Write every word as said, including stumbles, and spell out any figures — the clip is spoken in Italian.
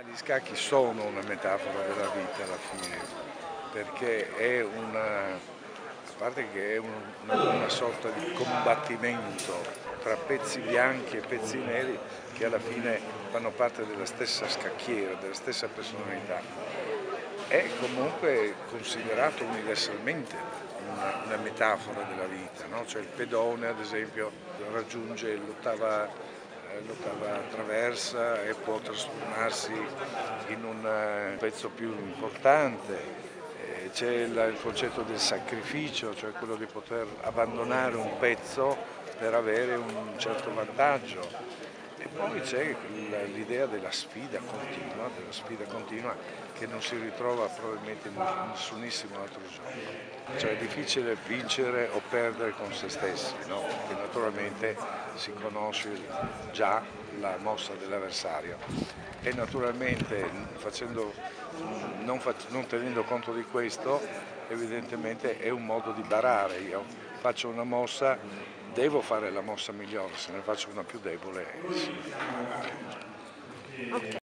Gli scacchi sono una metafora della vita alla fine, perché è una, a parte che è un, una, una sorta di combattimento tra pezzi bianchi e pezzi neri che alla fine fanno parte della stessa scacchiera, della stessa personalità. È comunque considerato universalmente una, una metafora della vita, no? Cioè il pedone ad esempio raggiunge l'ottava l'ottava traversa e può trasformarsi in un pezzo più importante. C'è il concetto del sacrificio, cioè quello di poter abbandonare un pezzo per avere un certo vantaggio. E poi c'è l'idea della sfida continua, della sfida continua che non si ritrova probabilmente in nessunissimo altro gioco. Cioè è difficile vincere o perdere con se stessi, no? Perché naturalmente si conosce già la mossa dell'avversario e naturalmente facendo, non, non tenendo conto di questo evidentemente è un modo di barare. Io faccio una mossa, devo fare la mossa migliore, se ne faccio una più debole sì. Ok.